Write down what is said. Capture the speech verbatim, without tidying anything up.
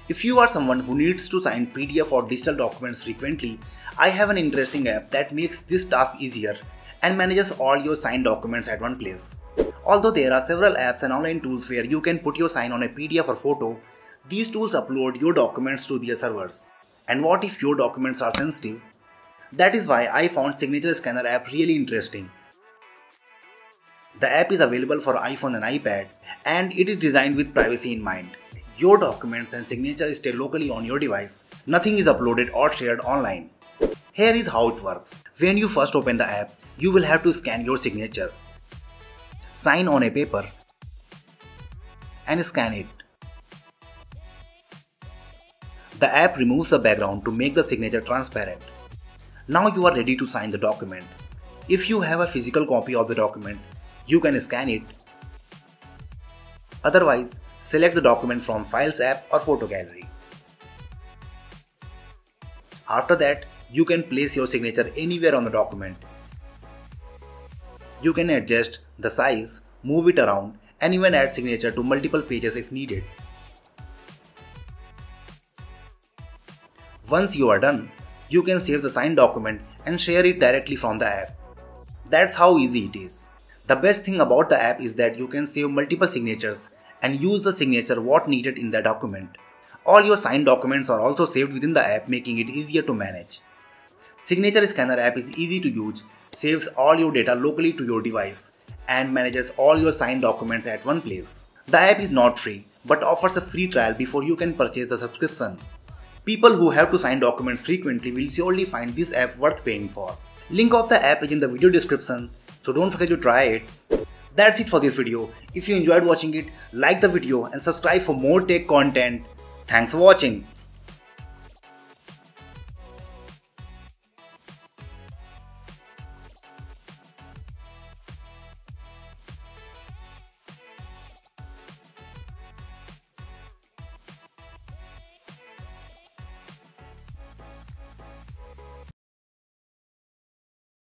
If you are someone who needs to sign P D F or digital documents frequently, I have an interesting app that makes this task easier and manages all your signed documents at one place. Although there are several apps and online tools where you can put your sign on a P D F or photo, these tools upload your documents to their servers. And what if your documents are sensitive? That is why I found Signature Scanner app really interesting. The app is available for iPhone and iPad, and it is designed with privacy in mind. Your documents and signature stay locally on your device. Nothing is uploaded or shared online. Here is how it works. When you first open the app, you will have to scan your signature. Sign on a paper and scan it. The app removes the background to make the signature transparent. Now you are ready to sign the document. If you have a physical copy of the document, you can scan it. Otherwise, select the document from Files app or Photo Gallery. After that, you can place your signature anywhere on the document. You can adjust the size, move it around, and even add signature to multiple pages if needed. Once you are done, you can save the signed document and share it directly from the app. That's how easy it is. The best thing about the app is that you can save multiple signatures and use the signature what needed in the document. All your signed documents are also saved within the app, making it easier to manage. Signature Scanner app is easy to use, saves all your data locally to your device, and manages all your signed documents at one place. The app is not free, but offers a free trial before you can purchase the subscription. People who have to sign documents frequently will surely find this app worth paying for. Link of the app is in the video description, so don't forget to try it. That's it for this video. If you enjoyed watching it, like the video and subscribe for more tech content. Thanks for watching.